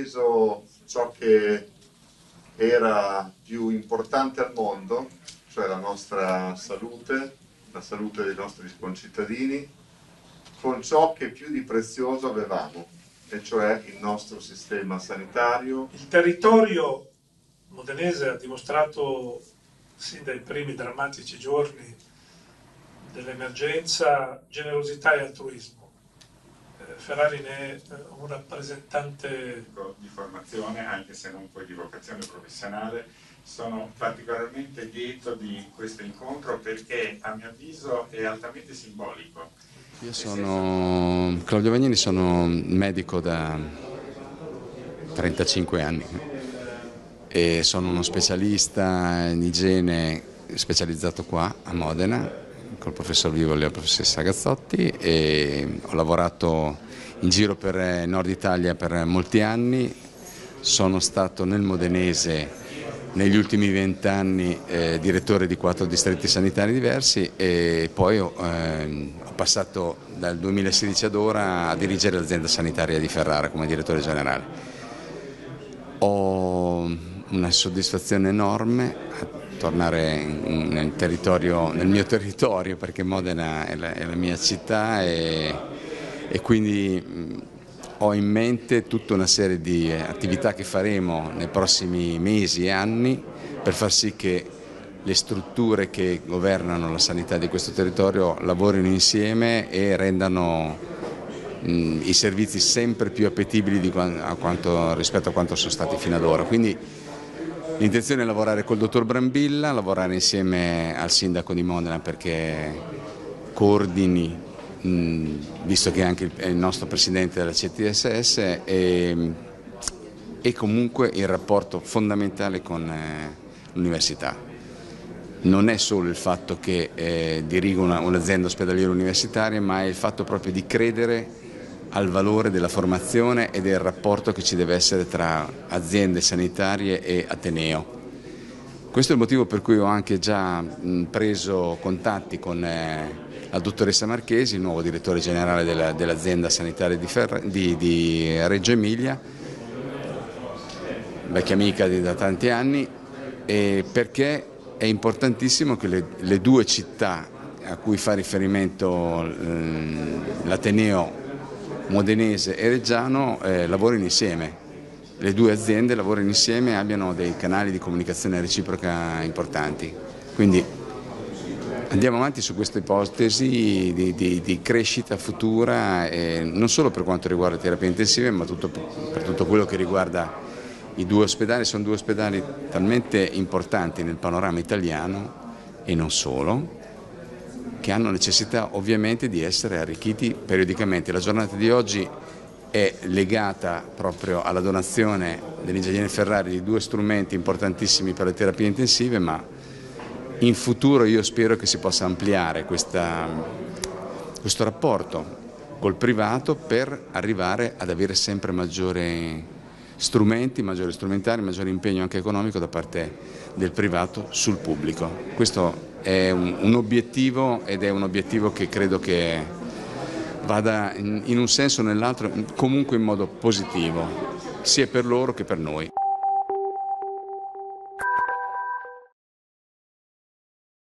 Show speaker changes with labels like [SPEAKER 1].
[SPEAKER 1] difeso ciò che era più importante al mondo, cioè la nostra salute, la salute dei nostri concittadini, con ciò che più di prezioso avevamo, e cioè il nostro sistema sanitario.
[SPEAKER 2] Il territorio modenese ha dimostrato sin dai primi drammatici giorni dell'emergenza generosità e altruismo. Ferrari ne è un rappresentante
[SPEAKER 3] di formazione, anche se non poi di vocazione professionale. Sono particolarmente lieto di questo incontro perché a mio avviso è altamente simbolico.
[SPEAKER 4] Io sono Claudio Vagnini, sono medico da 35 anni e sono uno specialista in igiene specializzato qua a Modena col professor Vivoli e la professoressa Gazzotti, e ho lavorato in giro per Nord Italia per molti anni. Sono stato nel modenese negli ultimi 20 anni direttore di 4 distretti sanitari diversi, e poi ho passato dal 2016 ad ora a dirigere l'azienda sanitaria di Ferrara come direttore generale. Ho una soddisfazione enorme a tornare nel mio territorio, perché Modena è la mia città, e quindi ho in mente tutta una serie di attività che faremo nei prossimi mesi e anni per far sì che le strutture che governano la sanità di questo territorio lavorino insieme e rendano i servizi sempre più appetibili rispetto a quanto sono stati fino ad ora. Quindi l'intenzione è lavorare col dottor Brambilla, lavorare insieme al sindaco di Modena perché coordini, visto che è anche il nostro presidente della CTSS, e comunque il rapporto fondamentale con l'università. Non è solo il fatto che dirigo un'azienda ospedaliera universitaria, ma è il fatto proprio di credere al valore della formazione e del rapporto che ci deve essere tra aziende sanitarie e Ateneo. Questo è il motivo per cui ho anche già preso contatti con la dottoressa Marchesi, il nuovo direttore generale dell'azienda sanitaria di Reggio Emilia, vecchia amica da tanti anni, perché è importantissimo che le due città a cui fa riferimento l'Ateneo modenese e reggiano lavorino insieme. Le due aziende lavorano insieme e abbiano dei canali di comunicazione reciproca importanti. Quindi andiamo avanti su questa ipotesi di crescita futura, non solo per quanto riguarda le terapie intensive, ma per tutto quello che riguarda i due ospedali. Sono due ospedali talmente importanti nel panorama italiano e non solo, che hanno necessità ovviamente di essere arricchiti periodicamente. La giornata di oggi è legata proprio alla donazione dell'ingegnere Ferrari di 2 strumenti importantissimi per le terapie intensive, ma in futuro io spero che si possa ampliare questo rapporto col privato per arrivare ad avere sempre maggiori strumenti, maggiori strumentari, maggiore impegno anche economico da parte del privato sul pubblico. Questo è un obiettivo, ed è un obiettivo che credo che vada in un senso o nell'altro, comunque in modo positivo, sia per loro che per noi.